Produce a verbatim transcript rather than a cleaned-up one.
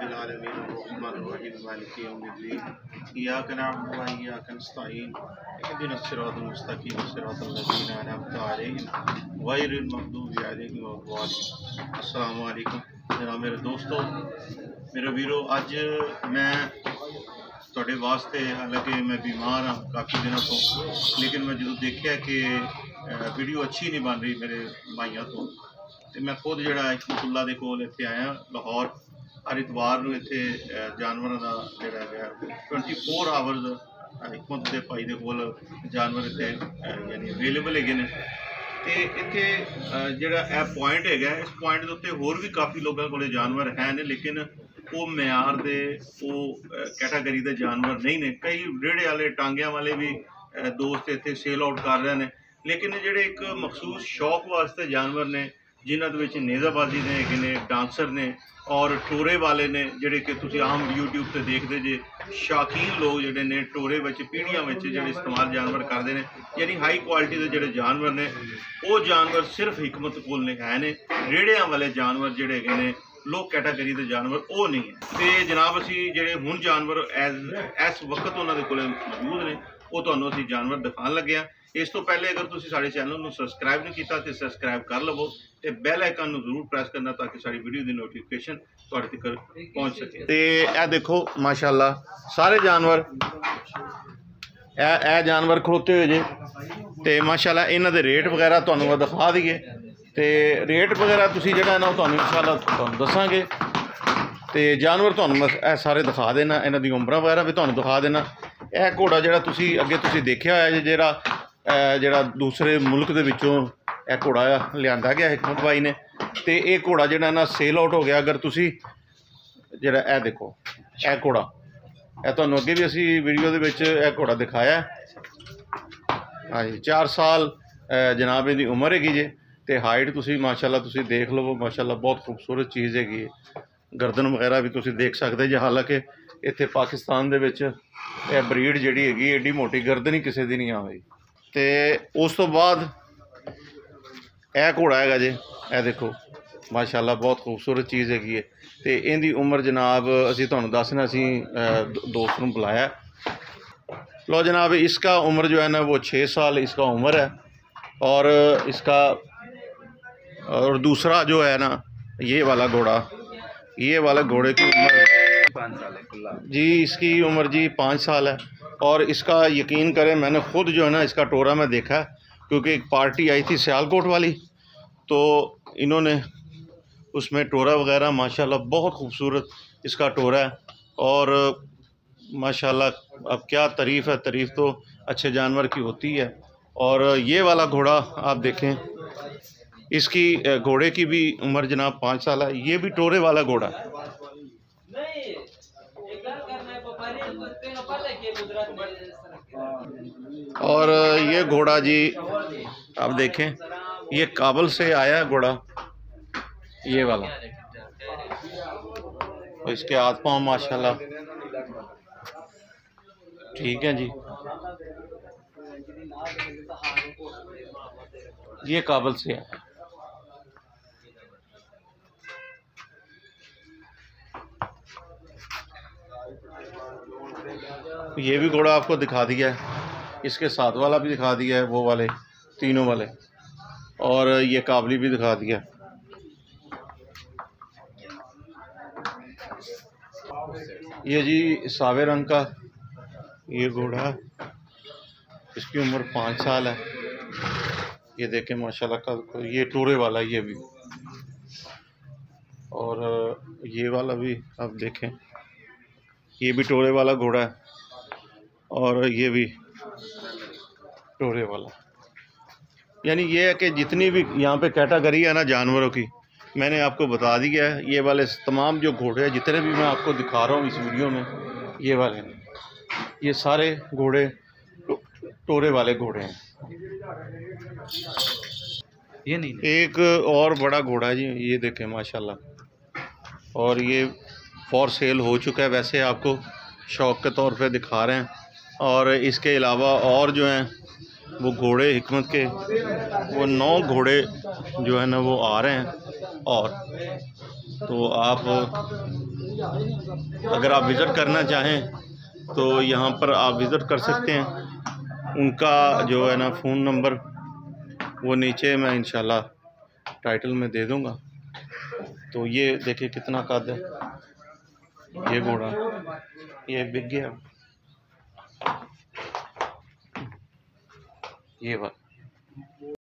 रब्बिल आलमीन अर्रहमानिर रहीम मालिकि यौमिद्दीन इय्याका नअबुदु व इय्याका नस्तईन इहदिनस सिरातल मुस्तकीम सिरातल लज़ीना अनअमता अलैहिम गैरिल मग़दूबि अलैहिम वलद्दालिन। अस्सलामु अलैकुम जनाब मेरे दोस्तों, मेरे वीरों, अज मैं तुहाडे वास्ते, हालांकि मैं बीमार हाँ काफ़ी दिनों तो, लेकिन मैं जो देखा कि वीडियो अच्छी नहीं बन रही मेरे भाइयों तो, तो मैं खुद जो हिकमतुल्लाह दे कोल इत्थे आया लाहौर। हर इतवार नूं इत्थे जानवरों का जोड़ा है ट्वेंटी फोर आवर्स हिकमत दे भाई दे कोल जानवर इत्थे यानी अवेलेबल है ने। तो इत्थे जिहड़ा यह पॉइंट है, इस पॉइंट के उत्ते होर भी काफ़ी लोगों को जानवर हैं ने, लेकिन वो म्यार दे वो कैटागरी के जानवर नहीं ने। कई रेड़े वाले टांगियां वाले भी दोस्त इत्थे सेल आउट कर रहे हैं, लेकिन जिहड़े एक मखसूस शौक वास्ते जानवर ने जिन्होंने विच नेज़ाबाजी ने ने डांसर ने और टोरे वाले ने, जिहड़े कि तुसीं आम यूट्यूब से देखते जे शौकीन लोग जिहड़े ने टोरे विच पीढ़ियां विच जिहड़े इस्तेमाल जानवर करते हैं, यानी हाई क्वालिटी के जिहड़े जानवर ने वो जानवर सिर्फ हिकमत कोल ने है ने। रेड़ियां वाले जानवर जिहड़े हैगे ने लो कैटागरी के जानवर वो नहीं है। तो जनाब असी जिहड़े हुण जानवर एज इस वक्त उन्होंने कोल मौजूद ने वो तुहानूं असीं जानवर दिखाण लगे हैं। इस तो पहले अगर तुसीं साडे चैनल नूं सबसक्राइब नहीं किया तो सबसक्राइब कर लवो ते बैल आइकन नूं जरूर प्रेस करना ताकि साडी वीडियो की नोटिफिकेशन तुहाडे तक पहुँच सके। तो यह देखो माशाअल्लाह सारे जानवर ए जानवर खड़ोते हुए जे, तो माशाअल्लाह इन्हां दे रेट वगैरह तुहानूं दिखा दईए। तो रेट वगैरह तुसीं जिहड़ा ना तुहानूं इंशाअल्लाह तुहानूं दसांगे। तो जानवर तुहानूं ए सारे दिखा देना, इन्हां दी उम्रां वगैरह भी तुहानूं दिखा देना। यह घोड़ा जिहड़ा तुसीं अगे तुसीं देखिआ होया जिहड़ा जिहड़ा दूसरे मुल्क दे विचों यह घोड़ा लिआंदा गया हिकमत भाई ने, तो यह घोड़ा जिहड़ा ना सेल आउट हो गया। अगर तुसीं जिहड़ा यह देखो यह घोड़ा यह तुहानूं अगे भी असीं वीडियो दे विच यह घोड़ा दिखाया। हाँ जी, चार साल जनाब इहदी उम्र हैगी जे। तो हाइट तुसीं माशाअल्लाह तुसीं देख लवो, माशाअल्लाह बहुत खूबसूरत चीज़ हैगी। गर्दन वगैरह भी तुसीं देख सकते जे, हालांकि इत्थे पाकिस्तान दे विच यह ब्रीड जिहड़ी हैगी एडी मोटी गर्दन ही किसी दी नहीं आई। तो उस तो बाद यह घोड़ा है जे, यह देखो माशाअल्लाह बहुत खूबसूरत चीज़ हैगी है। तो इहदी उम्र जनाब असीं तुहानूं दसना, असीं दोस्त नूं बुलाया। लो जनाब, इसका उम्र जो है ना वो छः साल इसका उम्र है। और इसका और दूसरा जो है ना ये वाला घोड़ा, ये वाला घोड़े की उम्र पाँच साल है जी। इसकी उम्र जी पाँच साल है। और इसका यकीन करें मैंने ख़ुद जो है ना इसका टोरा में देखा, क्योंकि एक पार्टी आई थी सियालकोट वाली, तो इन्होंने उसमें टोरा वगैरह माशाल्लाह बहुत खूबसूरत इसका टोरा है। और माशाल्लाह अब क्या तारीफ़ है, तारीफ़ तो अच्छे जानवर की होती है। और ये वाला घोड़ा आप देखें, इसकी घोड़े की भी उम्र जनाब पाँच साल है। ये भी टोरे वाला घोड़ा है। और ये घोड़ा जी आप देखें, ये काबुल से आया घोड़ा ये वाला। और इसके हाथ पाँव माशाल्लाह ठीक है जी। ये काबुल से आया। ये भी घोड़ा आपको दिखा दिया है, इसके साथ वाला भी दिखा दिया है, वो वाले तीनों वाले, और ये काबली भी दिखा दिया। ये जी सावे रंग का ये घोड़ा है, इसकी उम्र पाँच साल है। ये देखें माशाल्लाह का, ये टोरे वाला ये भी, और ये वाला भी आप देखें, ये भी टोरे वाला घोड़ा है। और ये भी टोरे वाला। यानी ये है कि जितनी भी यहाँ पे कैटेगरी है ना जानवरों की, मैंने आपको बता दिया है। ये वाले तमाम जो घोड़े हैं जितने भी मैं आपको दिखा रहा हूँ इस वीडियो में, ये वाले ये सारे घोड़े टो, टोरे वाले घोड़े हैं। ये नहीं, एक और बड़ा घोड़ा है जी, ये देखें माशाल्लाह। और ये फॉर सेल हो चुका है, वैसे आपको शौक़ के तौर पे दिखा रहे हैं। और इसके अलावा और जो हैं वो घोड़े हिकमत के, वो नौ घोड़े जो है ना वो आ रहे हैं। और तो आप अगर आप विज़िट करना चाहें तो यहाँ पर आप विज़िट कर सकते हैं। उनका जो है ना फ़ोन नंबर वो नीचे मैं इंशाल्लाह टाइटल में दे दूँगा। तो ये देखिए कितना कद है ये घोड़ा, ये बिक गया ये बात।